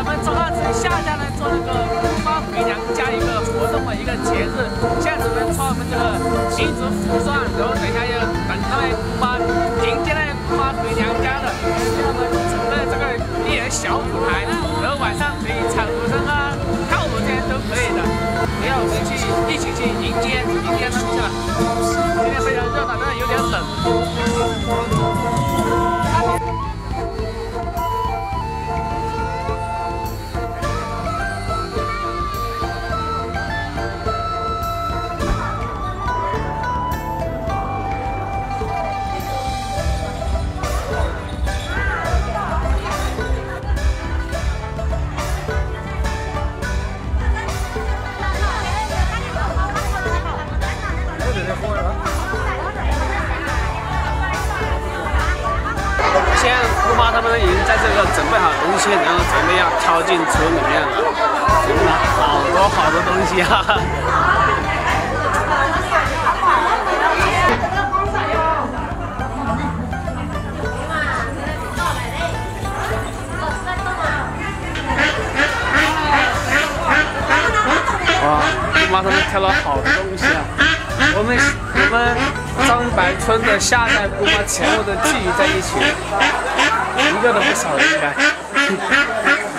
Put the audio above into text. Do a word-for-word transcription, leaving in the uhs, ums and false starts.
咱们周二至下家呢做那个姑妈回娘家一个活动的一个节日，现在准备穿我们这个民族服装，然后等一下要等那位姑妈迎接那位姑妈回娘家的，然后呢准备这个艺人小舞台，然后晚上可以唱古筝啊、跳舞这些都可以的。也要我们去一起去迎接迎接他们去了。今天非常热闹，但是有点冷。 现在姑妈他们已经在这个准备好东西，然后准备要挑进村里面了，真的好多好多东西啊！哇，姑妈他们挑了好多东西啊！我们我们张白村的下代姑妈全部都聚集在一起，一个都不少应该。